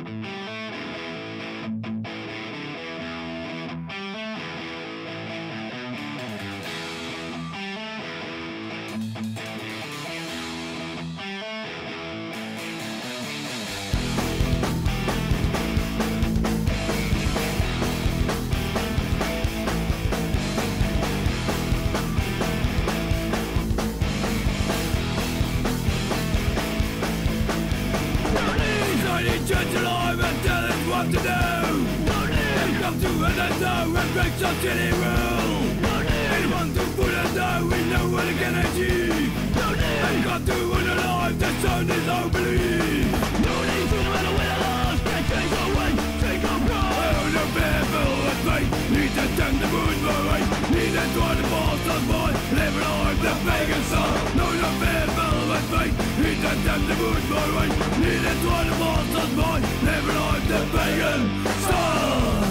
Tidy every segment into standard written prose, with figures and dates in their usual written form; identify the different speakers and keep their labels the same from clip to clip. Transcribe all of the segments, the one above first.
Speaker 1: Church alive and tell us what to do. They come to an end and break some city rule. Anyone to put us down, we know what they can achieve. They've got to run alive, the sound is our belief. No need to no matter where the laws can't change our way, take our pride. Oh, no people and faith, need to turn the moon for right. Need to draw the balls on board, live alive the pagan soul. No, no people and faith, need to turn the moon for right. Need to draw the balls on board, live alive the pagan soul.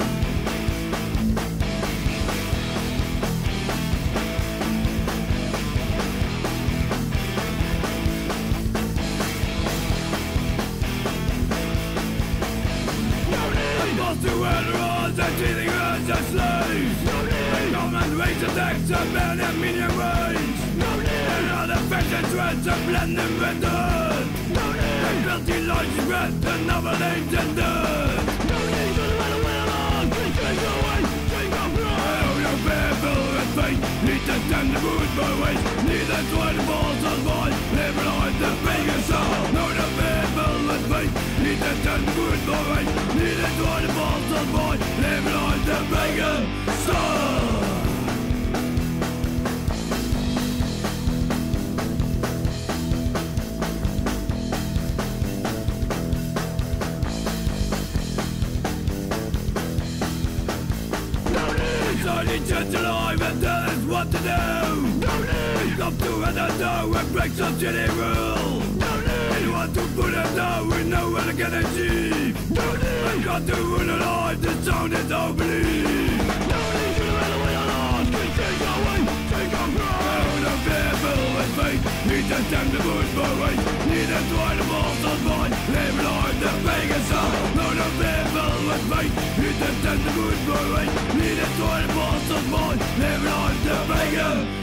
Speaker 1: To murderers and cheating as a slaves. They come and raise attacks and ban and minion raids. And other faction threats and blend them with dirt. And guilty lies spread and other names and dirt. No need to run away along, we change our way, change our pride. Oh, your people and faith, need to turn the mood for waste. Need to try the balls on board, live alive the pagan soul. No, the people and faith, need to turn the mood for waste. Need to try the balls on board, live alive the pagan soul. Church alive and tell us what to do. We come to an end and break some city rule. Anyone to put us down, we know what they can achieve. We've got to run alive, the sound is our belief. No need to run away alone, we change our way, take our pride. Oh, the people and faith, need to turn the moon for race. Need to try the balls on board, live alive the pagan soul. No, the people and faith, need to turn the moon for race. Need to try the balls on board, live alive the pagan